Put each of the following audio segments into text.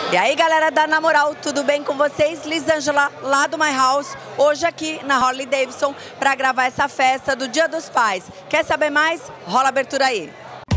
E aí, galera da Na Moral, tudo bem com vocês? Lisângela, lá do My House, hoje aqui na Harley Davidson para gravar essa festa do Dia dos Pais. Quer saber mais? Rola a abertura aí.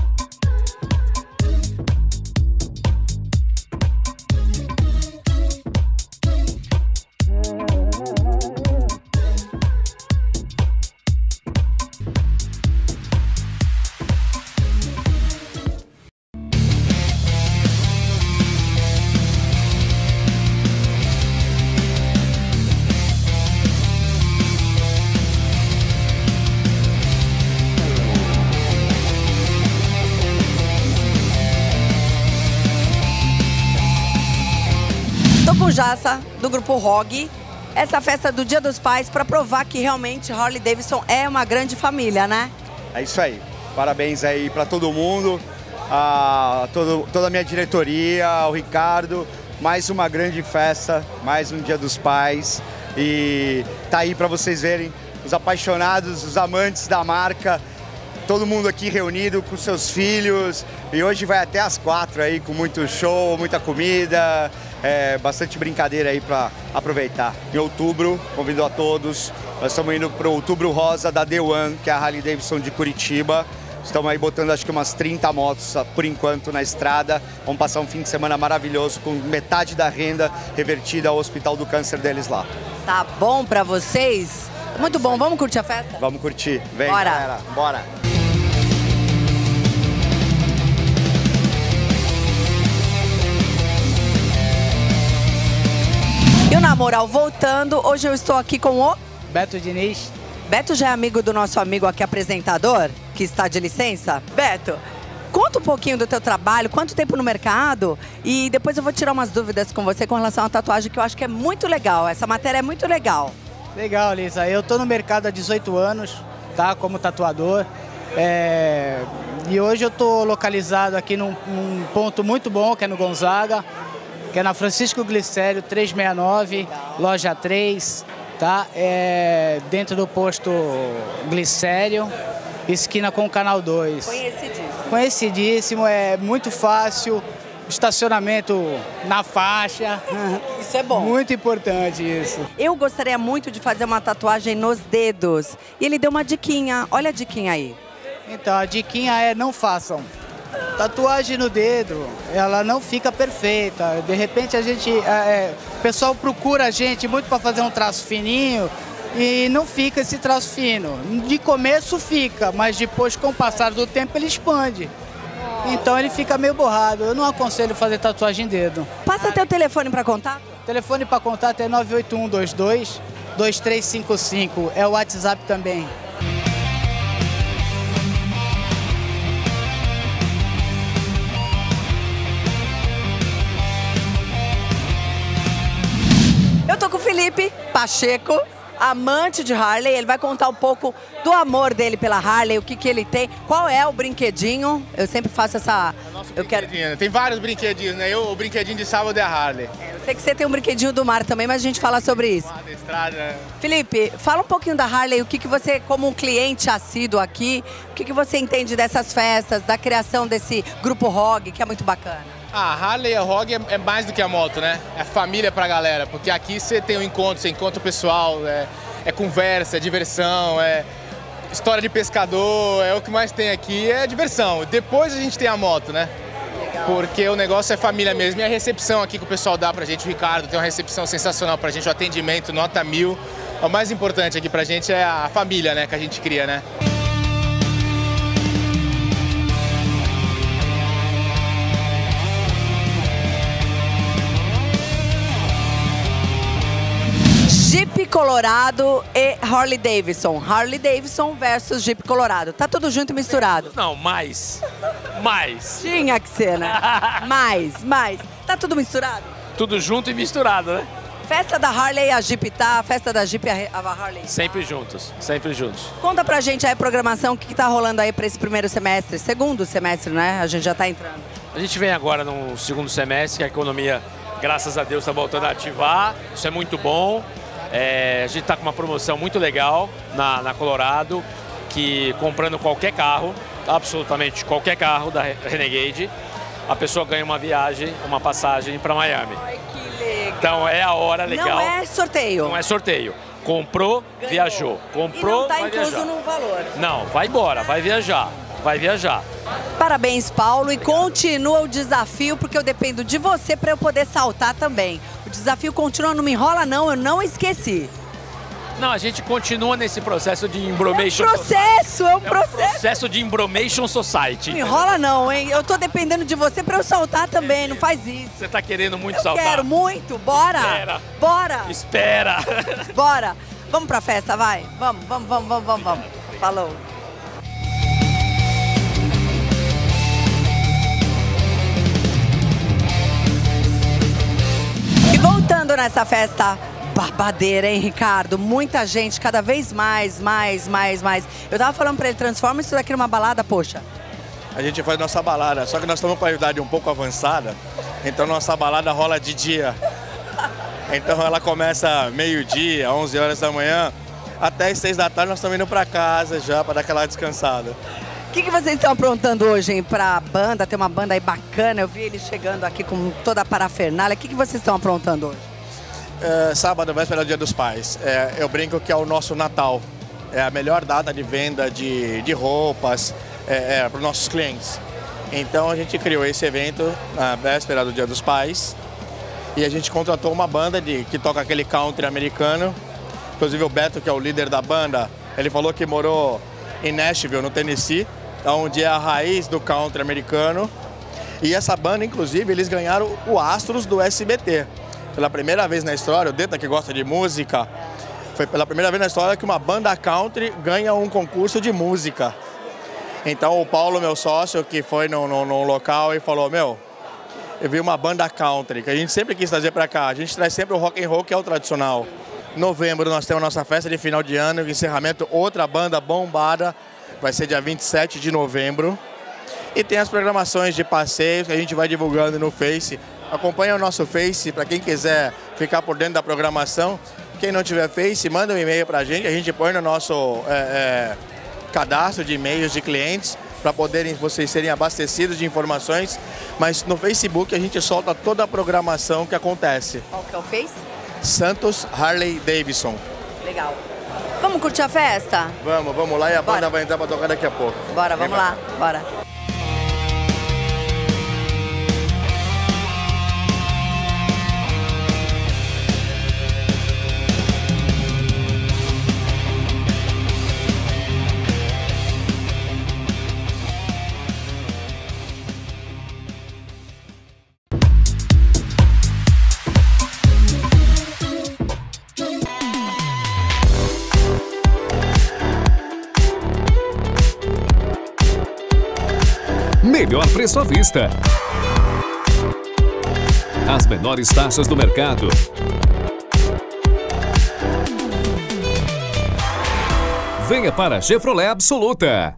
Tô com o Jassa, do Grupo ROG, essa festa do Dia dos Pais, para provar que realmente Harley Davidson é uma grande família, né? É isso aí. Parabéns aí para todo mundo, toda a minha diretoria, o Ricardo. Mais uma grande festa, mais um Dia dos Pais. E tá aí para vocês verem os apaixonados, os amantes da marca. Todo mundo aqui reunido com seus filhos. E hoje vai até às 4 aí, com muito show, muita comida, bastante brincadeira aí para aproveitar. Em outubro, convido a todos. Nós estamos indo para o Outubro Rosa da The One, que é a Harley Davidson de Curitiba. Estamos aí botando acho que umas 30 motos por enquanto na estrada. Vamos passar um fim de semana maravilhoso com metade da renda revertida ao Hospital do Câncer deles lá. Tá bom para vocês? Muito bom, vamos curtir a festa? Vamos curtir. Vem, bora. Galera, bora! E o Na Moral voltando, hoje eu estou aqui com o Beto Diniz. Beto já é amigo do nosso amigo aqui apresentador, que está de licença. Beto, conta um pouquinho do teu trabalho, quanto tempo no mercado, e depois eu vou tirar umas dúvidas com você com relação à tatuagem, que eu acho que é muito legal, essa matéria é muito legal. Legal, Lisa. Eu tô no mercado há 18 anos, tá, como tatuador. E hoje eu tô localizado aqui num ponto muito bom, que é no Gonzaga, que é na Francisco Glicério 369, loja 3, tá? Dentro do posto Glicério, esquina com o Canal 2. Conhecidíssimo. Conhecidíssimo, é muito fácil, estacionamento na faixa. Isso é bom. Muito importante isso. Eu gostaria muito de fazer uma tatuagem nos dedos. E ele deu uma diquinha, olha a diquinha aí. Então, a diquinha é: não façam. Tatuagem no dedo, ela não fica perfeita. De repente o pessoal procura a gente muito para fazer um traço fininho e não fica esse traço fino. De começo fica, mas depois, com o passar do tempo, ele expande. Então ele fica meio borrado. Eu não aconselho fazer tatuagem em dedo. Passa teu telefone para contato. O telefone para contato é 98122-2355. É o WhatsApp também. Eu tô com o Felipe Pacheco, amante de Harley. Ele vai contar um pouco do amor dele pela Harley, o que ele tem, qual é o brinquedinho. Eu sempre faço essa... Tem vários brinquedinhos, né? O brinquedinho de sábado é a Harley. Eu sei que você tem um brinquedinho do mar também, mas a gente fala sobre isso. Da estrada. Felipe, fala um pouquinho da Harley, o que você, como um cliente assíduo aqui, o que você entende dessas festas, da criação desse Grupo ROG, que é muito bacana. A Harley e a ROG é mais do que a moto, né? É família pra galera, porque aqui você tem um encontro, você encontra o pessoal, é conversa, é diversão, é história de pescador, é o que mais tem aqui, é diversão. Depois a gente tem a moto, né? Legal. Porque o negócio é família mesmo, e a recepção aqui que o pessoal dá pra gente, o Ricardo tem uma recepção sensacional pra gente, o atendimento, nota 1000. O mais importante aqui pra gente é a família, né, que a gente cria, né? Jeep Colorado e Harley Davidson. Harley Davidson versus Jeep Colorado. Tá tudo junto e misturado. Não, mais. Tinha que ser, né? mais. Tá tudo misturado? Tudo junto e misturado, né? Festa da Harley, a Jeep tá, festa da Jeep, a Harley. Sempre juntos, sempre juntos. Conta pra gente aí a programação, o que tá rolando aí pra esse primeiro semestre, segundo semestre, né? A gente já tá entrando. A gente vem agora no segundo semestre, que a economia, graças a Deus, está voltando a ativar. Isso é muito bom. A gente está com uma promoção muito legal na Colorado, que comprando qualquer carro, absolutamente qualquer carro da Renegade, a pessoa ganha uma viagem, uma passagem para Miami. Ai, que legal. Então é a hora legal. Não é sorteio. Não é sorteio. Comprou, Ganhou. viajou. Comprou, e não tá vai incluso viajar. no valor. Não, vai embora, vai viajar. Vai viajar. Parabéns, Paulo, e continua o desafio, porque eu dependo de você para eu poder saltar também. O desafio continua, não me enrola não, eu não esqueci. Não, a gente continua nesse processo de Embromation Processo, é um Society. processo. Processo de Embromation Society. Não me enrola não, hein? Eu tô dependendo de você para eu saltar também, não faz isso. Você tá querendo muito Eu saltar? quero muito, bora! Espera. Bora! Espera! Bora! Vamos pra festa, vai! Vamos. Falou! E voltando nessa festa babadeira, hein, Ricardo? Muita gente, cada vez mais. Eu tava falando pra ele, transforma isso daqui numa balada, poxa. A gente faz nossa balada, só que nós estamos com a idade um pouco avançada, então nossa balada rola de dia. Então ela começa meio-dia, 11 horas da manhã, até as 6 da tarde nós estamos indo pra casa já, pra dar aquela descansada. O que vocês estão aprontando hoje, hein, pra banda? Tem uma banda aí bacana, eu vi eles chegando aqui com toda a parafernália. O que vocês estão aprontando hoje? Sábado, véspera do Dia dos Pais. Eu brinco que é o nosso Natal. É a melhor data de venda de roupas para os nossos clientes. Então a gente criou esse evento na véspera do Dia dos Pais e a gente contratou uma banda que toca aquele country americano. Inclusive o Beto, que é o líder da banda, ele falou que morou em Nashville, no Tennessee, onde é a raiz do country americano. E essa banda, inclusive, eles ganharam o Astros do SBT. Pela primeira vez na história, o Deta, que gosta de música, foi pela primeira vez na história que uma banda country ganha um concurso de música. Então o Paulo, meu sócio, que foi no local e falou, eu vi uma banda country, que a gente sempre quis trazer para cá. A gente traz sempre o rock and roll, que é o tradicional. Em novembro nós temos a nossa festa de final de ano, encerramento, outra banda bombada, vai ser dia 27 de novembro. E tem as programações de passeios que a gente vai divulgando no Face. Acompanha o nosso Face para quem quiser ficar por dentro da programação. Quem não tiver Face, manda um e-mail para a gente põe no nosso cadastro de e-mails de clientes para poderem vocês serem abastecidos de informações. Mas no Facebook a gente solta toda a programação que acontece. Qual que é o Face? Santos Harley Davidson. Legal. Vamos curtir a festa? Vamos lá e a Bora. banda vai entrar para tocar daqui a pouco. Bora, vamos lá, bora. Melhor preço à vista. As menores taxas do mercado. Venha para a Chevrolet Absoluta.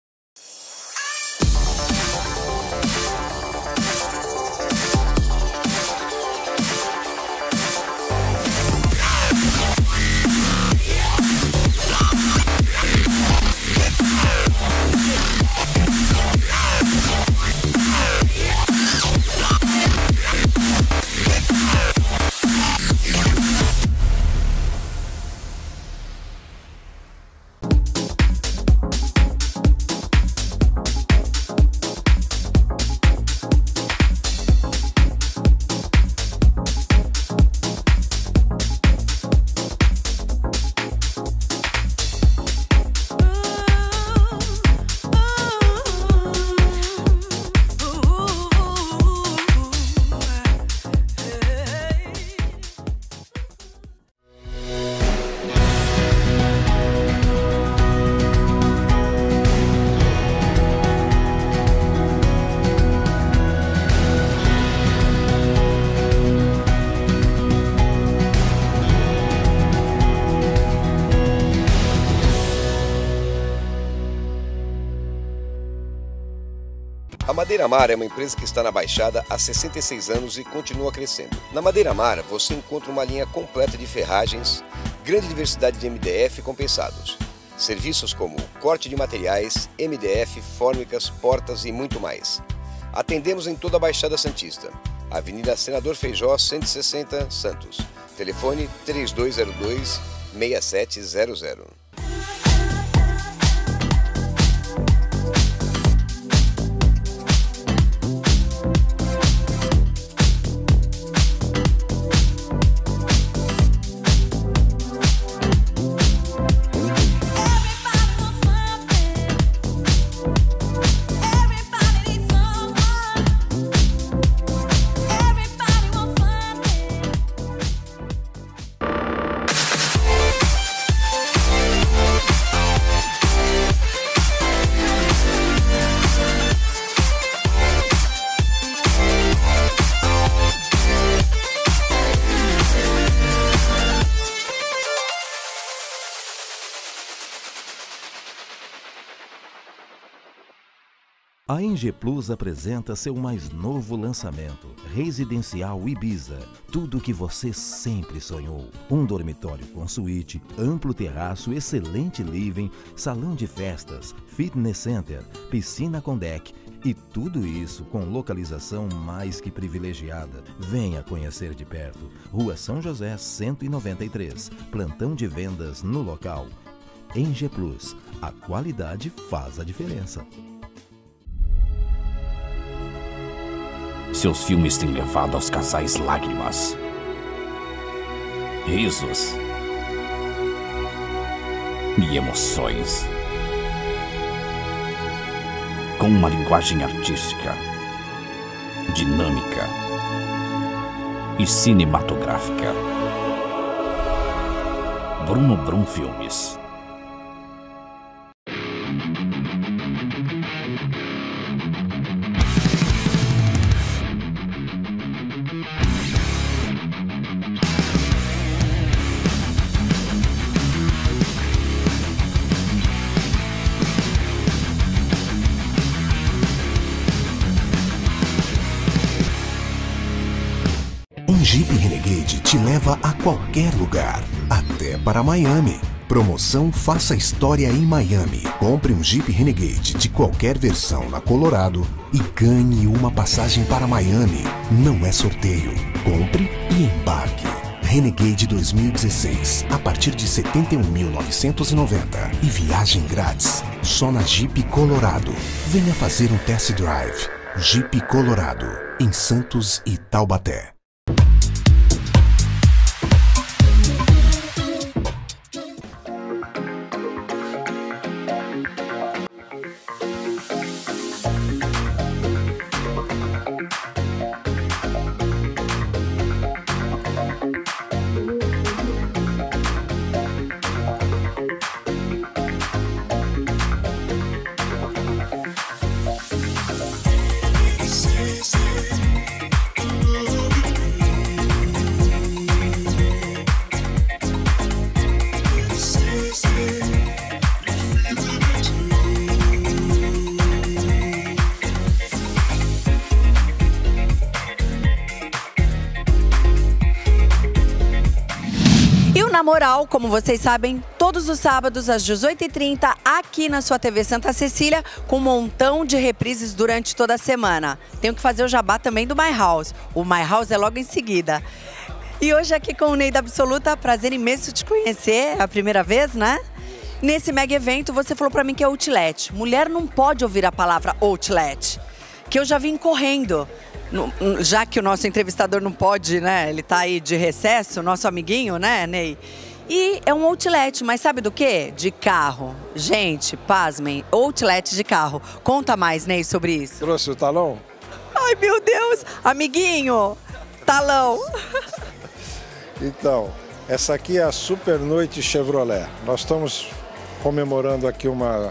A Madeira Mar é uma empresa que está na Baixada há 66 anos e continua crescendo. Na Madeira Mar você encontra uma linha completa de ferragens, grande diversidade de MDF compensados, serviços como corte de materiais, MDF, fórmicas, portas e muito mais. Atendemos em toda a Baixada Santista. Avenida Senador Feijó, 160, Santos. Telefone 3202-6700. A Engie Plus apresenta seu mais novo lançamento, Residencial Ibiza. Tudo o que você sempre sonhou. Um dormitório com suíte, amplo terraço, excelente living, salão de festas, fitness center, piscina com deck e tudo isso com localização mais que privilegiada. Venha conhecer de perto. Rua São José 193. Plantão de vendas no local. Engie Plus. A qualidade faz a diferença. Seus filmes têm levado aos casais lágrimas, risos e emoções. Com uma linguagem artística, dinâmica e cinematográfica. Bruno Brum Filmes. Jeep Renegade te leva a qualquer lugar, até para Miami. Promoção Faça História em Miami. Compre um Jeep Renegade de qualquer versão na Colorado e ganhe uma passagem para Miami. Não é sorteio. Compre e embarque. Renegade 2016, a partir de R$ 71.990 e viagem grátis, só na Jeep Colorado. Venha fazer um test drive. Jeep Colorado, em Santos e Taubaté. Na Moral, como vocês sabem, todos os sábados às 18h30, aqui na sua TV Santa Cecília, com um montão de reprises durante toda a semana. Tenho que fazer o jabá também do My House. O My House é logo em seguida. E hoje aqui com o Ney da Absoluta, prazer imenso te conhecer, é a primeira vez, né? Nesse mega evento, você falou pra mim que é outlet. Mulher não pode ouvir a palavra outlet, que eu já vim correndo. Já que o nosso entrevistador não pode, né? Ele tá aí de recesso, nosso amiguinho, né, Ney? E é um outlet, mas sabe do quê? De carro. Gente, pasmem, outlet de carro. Conta mais, Ney, sobre isso. Trouxe o talão? Ai, meu Deus! Amiguinho, talão. Então, essa aqui é a Super Noite Chevrolet. Nós estamos comemorando aqui uma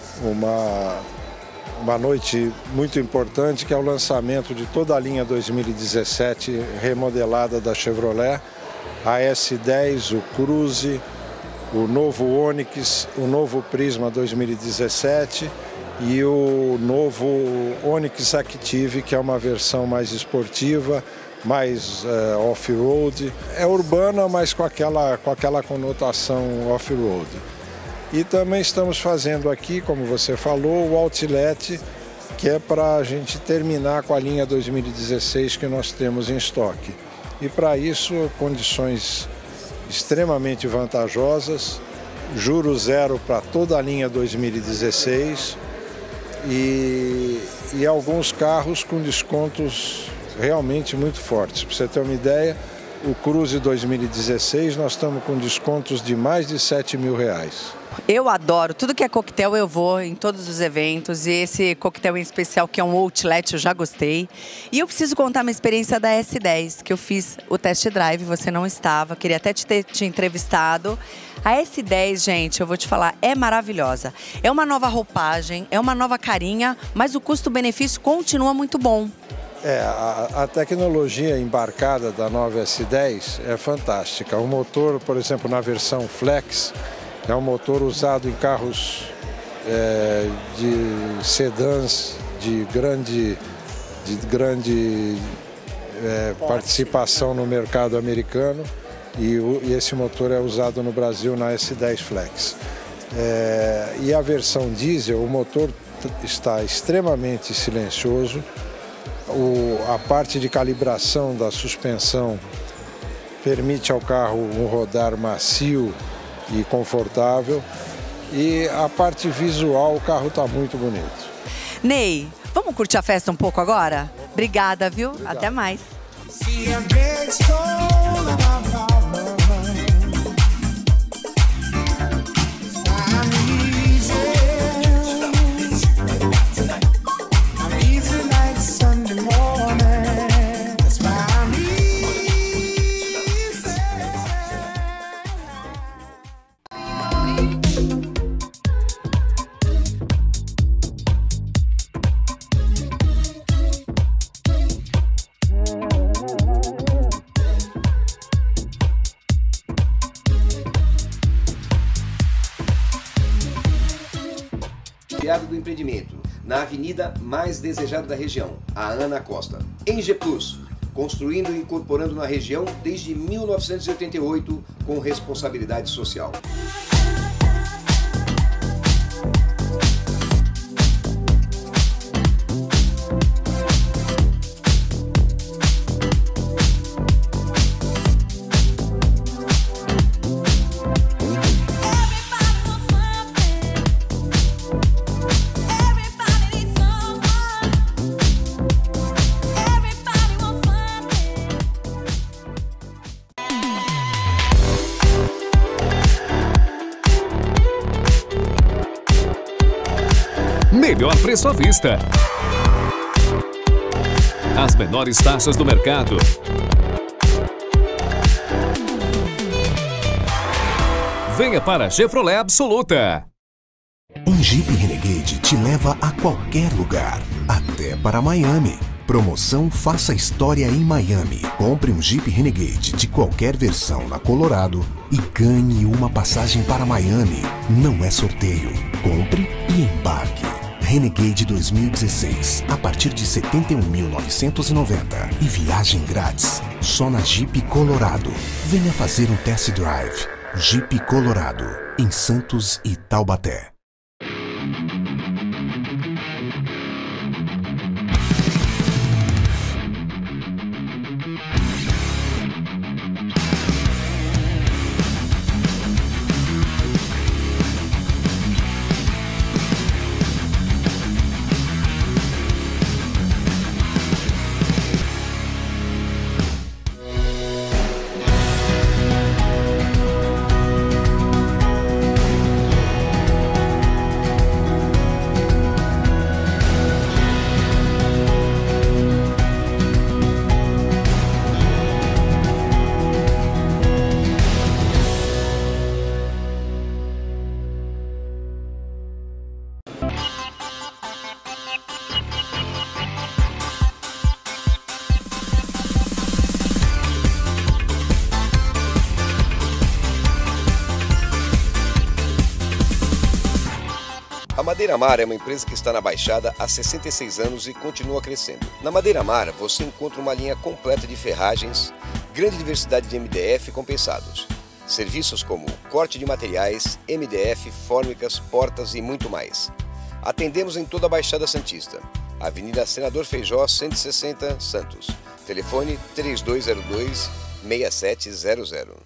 noite muito importante, que é o lançamento de toda a linha 2017 remodelada da Chevrolet, a S10, o Cruze, o novo Onix, o novo Prisma 2017 e o novo Onix Active, que é uma versão mais esportiva, mais off-road. É urbana, mas com aquela conotação off-road. E também estamos fazendo aqui, como você falou, o outlet que é para a gente terminar com a linha 2016 que nós temos em estoque. E para isso, condições extremamente vantajosas, juros zero para toda a linha 2016 e alguns carros com descontos realmente muito fortes. Para você ter uma ideia, o Cruze 2016 nós estamos com descontos de mais de R$7 mil. Eu adoro, tudo que é coquetel eu vou em todos os eventos e esse coquetel em especial que é um outlet eu já gostei. E eu preciso contar uma experiência da S10, que eu fiz o test drive, você não estava, queria até te entrevistado. A S10, gente, eu vou te falar, é maravilhosa. É uma nova roupagem, é uma nova carinha, mas o custo-benefício continua muito bom. A tecnologia embarcada da nova S10 é fantástica. O motor, por exemplo, na versão Flex, é um motor usado em carros de sedãs de grande participação no mercado americano e esse motor é usado no Brasil na S10 Flex. E a versão diesel, o motor está extremamente silencioso, a parte de calibração da suspensão permite ao carro um rodar macio e confortável. E a parte visual, o carro está muito bonito. Ney, vamos curtir a festa um pouco agora? Obrigada, viu? Obrigado. Até mais. Do empreendimento, na avenida mais desejada da região, a Ana Costa. ENGE Plus, construindo e incorporando na região desde 1988 com responsabilidade social. Melhor preço à vista. As menores taxas do mercado. Venha para a Chevrolet Absoluta. Um Jeep Renegade te leva a qualquer lugar, até para Miami. Promoção Faça História em Miami. Compre um Jeep Renegade de qualquer versão na Colorado e ganhe uma passagem para Miami. Não é sorteio. Compre e embarque. Renegade 2016, a partir de R$ 71.990 e viagem grátis, só na Jeep Colorado. Venha fazer um test drive. Jeep Colorado, em Santos e Taubaté. A Madeira Mar é uma empresa que está na Baixada há 66 anos e continua crescendo. Na Madeira Mar você encontra uma linha completa de ferragens, grande diversidade de MDF compensados, serviços como corte de materiais, MDF, fórmicas, portas e muito mais. Atendemos em toda a Baixada Santista. Avenida Senador Feijó, 160, Santos. Telefone 3202-6700.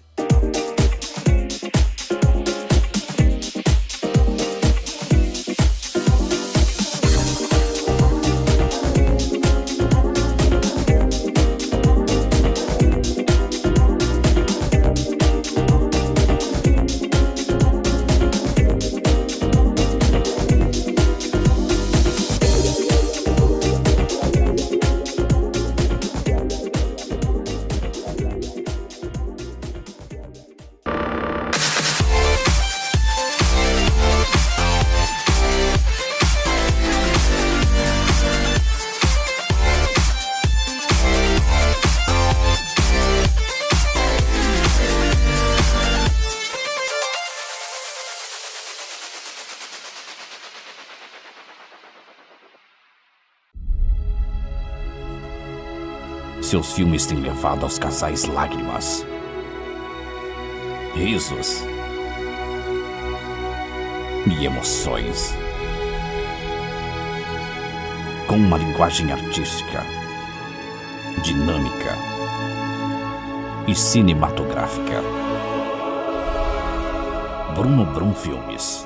Seus filmes têm levado aos casais lágrimas, risos e emoções. Com uma linguagem artística, dinâmica e cinematográfica. Bruno Brum Filmes.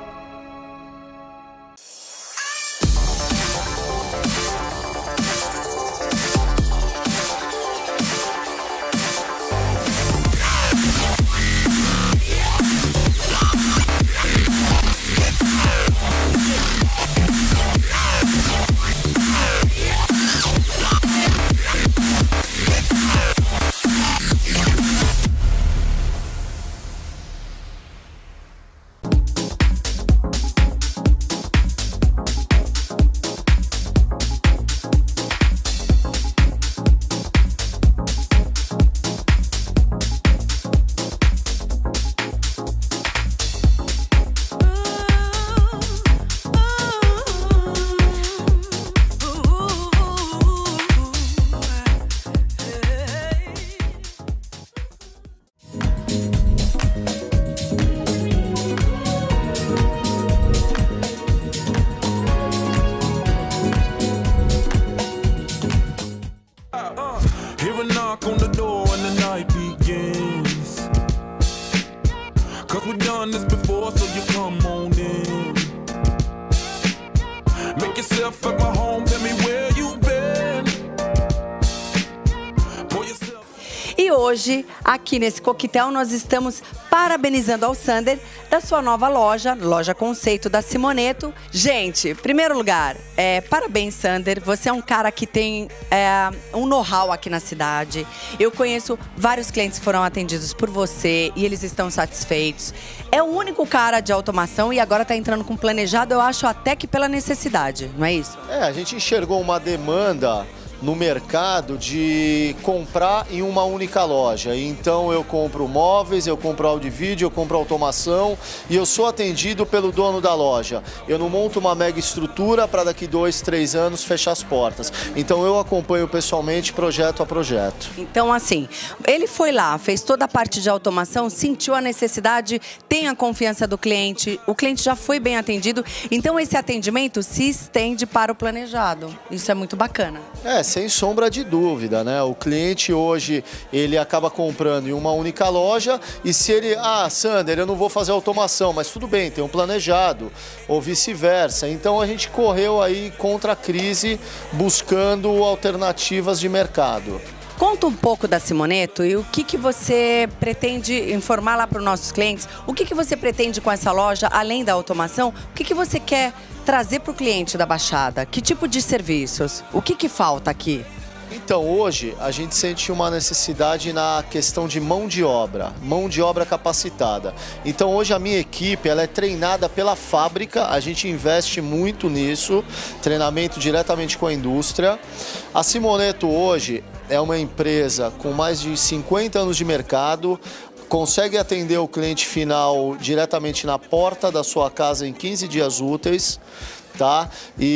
E hoje, aqui nesse coquetel, nós estamos parabenizando ao Sander da sua nova loja, Loja Conceito da Simoneto. Gente, em primeiro lugar, parabéns, Sander. Você é um cara que tem um know-how aqui na cidade. Eu conheço vários clientes que foram atendidos por você e eles estão satisfeitos. É o único cara de automação e agora está entrando com planejado, eu acho até que pela necessidade, não é isso? A gente enxergou uma demanda no mercado de comprar em uma única loja. Então eu compro móveis, eu compro áudio e vídeo, eu compro automação e eu sou atendido pelo dono da loja. Eu não monto uma mega estrutura para daqui 2, 3 anos fechar as portas. Então eu acompanho pessoalmente projeto a projeto. Então assim, ele foi lá, fez toda a parte de automação, sentiu a necessidade, tem a confiança do cliente, o cliente já foi bem atendido, então esse atendimento se estende para o planejado. Isso é muito bacana. Sem sombra de dúvida, né? O cliente hoje, ele acaba comprando em uma única loja e se ele, Sander, eu não vou fazer automação, mas tudo bem, tem um planejado, ou vice-versa. Então a gente correu aí contra a crise, buscando alternativas de mercado. Conta um pouco da Simoneto e o que você pretende informar lá para os nossos clientes. O que você pretende com essa loja, além da automação? O que você quer trazer para o cliente da Baixada? Que tipo de serviços? O que falta aqui? Então, hoje a gente sente uma necessidade na questão de mão de obra capacitada. Então, hoje a minha equipe ela é treinada pela fábrica, a gente investe muito nisso, treinamento diretamente com a indústria. A Simoneto hoje é uma empresa com mais de 50 anos de mercado, consegue atender o cliente final diretamente na porta da sua casa em 15 dias úteis. Tá?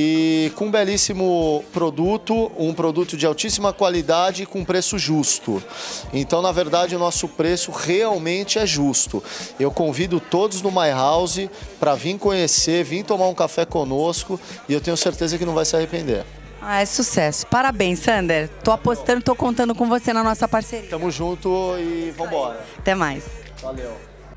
E com um belíssimo produto, um produto de altíssima qualidade com preço justo. Então, na verdade, o nosso preço realmente é justo. Eu convido todos no My House para vir conhecer, vir tomar um café conosco e eu tenho certeza que não vai se arrepender. Ah, é sucesso. Parabéns, Sander. Tô apostando, tô contando com você na nossa parceria. Tamo junto e vambora. Até mais. Valeu.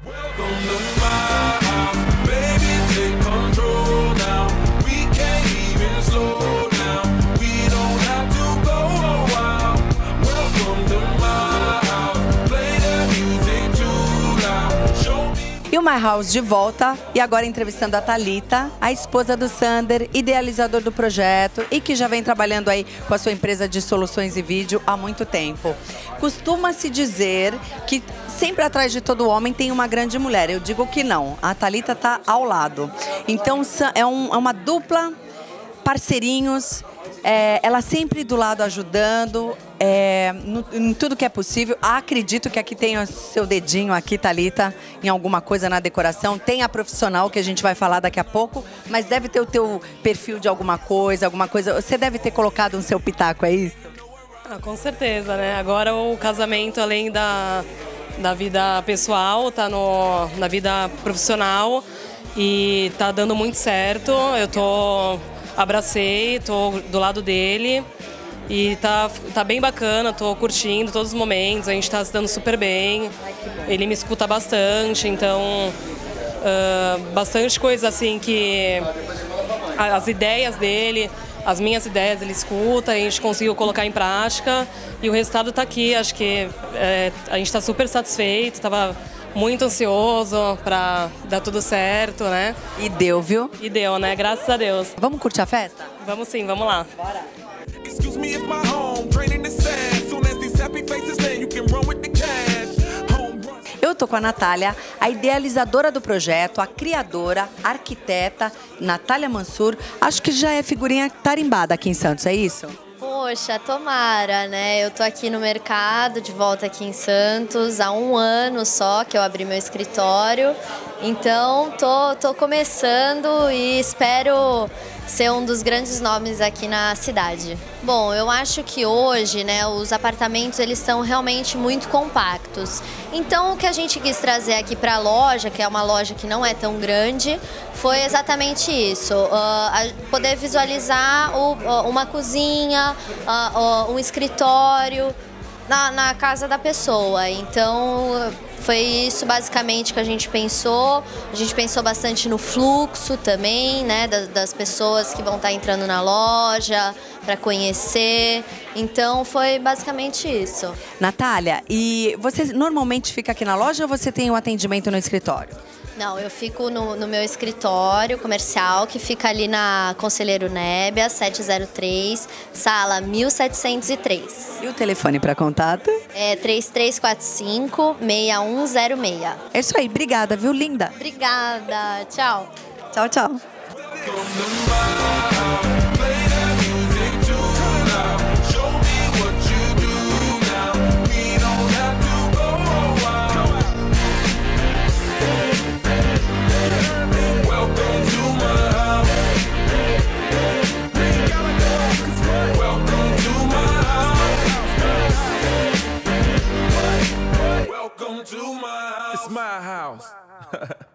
E o My House de volta, e agora entrevistando a Thalita, a esposa do Sander, idealizador do projeto e que já vem trabalhando aí com a sua empresa de soluções e vídeo há muito tempo. Costuma-se dizer que sempre atrás de todo homem tem uma grande mulher. Eu digo que não, a Thalita está ao lado. Então é uma dupla, parceirinhos, ela sempre do lado ajudando, em tudo que é possível. Acredito que aqui tem o seu dedinho aqui, Thalita, em alguma coisa na decoração. Tem a profissional, que a gente vai falar daqui a pouco, mas deve ter o teu perfil de alguma coisa. Você deve ter colocado no seu pitaco, é isso? Ah, com certeza, né? Agora o casamento, além da vida pessoal, tá na vida profissional e tá dando muito certo. Eu abracei, tô do lado dele e tá bem bacana, tô curtindo todos os momentos, a gente tá se dando super bem, ele me escuta bastante, então bastante coisa assim que as ideias dele, as minhas ideias ele escuta, a gente conseguiu colocar em prática e o resultado tá aqui, acho que a gente tá super satisfeito, tava muito ansioso pra dar tudo certo, né? E deu, viu? E deu, né? Graças a Deus. Vamos curtir a festa? Vamos sim, vamos lá. Bora. Eu tô com a Natália, a idealizadora do projeto, a criadora, a arquiteta, Natália Mansur. Acho que já é figurinha tarimbada aqui em Santos, é isso? Poxa, tomara, né? Eu tô aqui no mercado, de volta aqui em Santos, há 1 ano só que eu abri meu escritório. Então, tô começando e espero ser um dos grandes nomes aqui na cidade. Bom, eu acho que hoje, né, os apartamentos eles estão realmente muito compactos. Então, o que a gente quis trazer aqui para a loja, que é uma loja que não é tão grande, foi exatamente isso. Poder visualizar uma cozinha, um escritório na casa da pessoa. Então, foi isso basicamente que a gente pensou. A gente pensou bastante no fluxo também, né, das pessoas que vão estar entrando na loja para conhecer. Então foi basicamente isso. Natália, e você normalmente fica aqui na loja ou você tem um atendimento no escritório? Não, eu fico no meu escritório comercial, que fica ali na Conselheiro Nébia, 703, sala 1703. E o telefone para contato? É 3345-6106. É isso aí, obrigada, viu, linda? Obrigada, tchau. Tchau, tchau. It's my house.